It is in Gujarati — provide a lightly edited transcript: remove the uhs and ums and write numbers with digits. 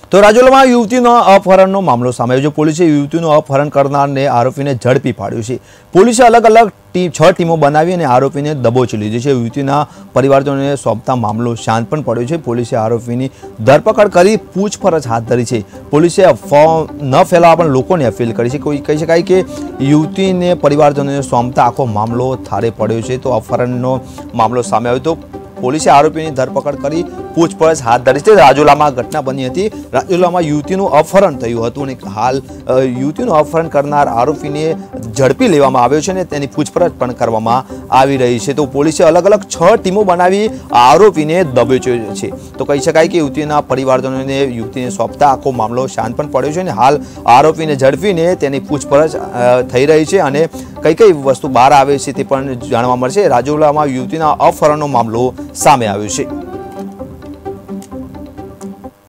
तो રાજુલામાં યુવતીનો અપહરણનો મામલો સામે આવ્યો છે। પોલીસે યુવતીનું અપહરણ કરનારને આરોપીને ઝડપી પાડ્યો છે। પોલીસે અલગ અલગ 6 ટીમો બનાવી અને આરોપીને દબોચી લીધો છે। યુવતીના પરિવારજનોને સોંપતા મામલો શાંત પણ પડ્યો છે। પોલીસે આરોપીની ધરપકડ કરી પૂછપરછ હાથ ધરી છે। પોલીસે અફવા ન ફેલાવવા પણ લોકોને અપીલ કરી છે। કોઈ કહી શકાય કે યુવતીને પરિવારજનોને સોંપતા આખો મામલો થારે પડ્યો છે। તો અપહરણનો મામલો સામે આવ્યો તો પોલીસે આરોપીની ધરપકડ કરી પૂછપરછ હાથ ધરી છે। રાજુલામાં ઘટના બની હતી। રાજુલામાં યુવતીનું અપહરણ થયું હતું અને હાલ યુવતીનું અપહરણ કરનાર આરોપીને ઝડપી લેવામાં આવ્યો છે અને તેની પૂછપરછ પણ કરવામાં આવી રહી છે। તો પોલીસે અલગ અલગ 6 ટીમો બનાવી આરોપીને દબોચ્યો છે। તો કહી શકાય કે યુવતીના પરિવારજનોને યુવતીને સોંપતા આખો મામલો શાંત પણ પડ્યો છે અને હાલ આરોપીને ઝડપીને તેની પૂછપરછ થઈ રહી છે અને કઈ વસ્તુ બહાર આવે છે તે પણ જાણવા મળશે। રાજુલામાં યુવતીના અપહરણનો મામલો સામે આવ્યો છે।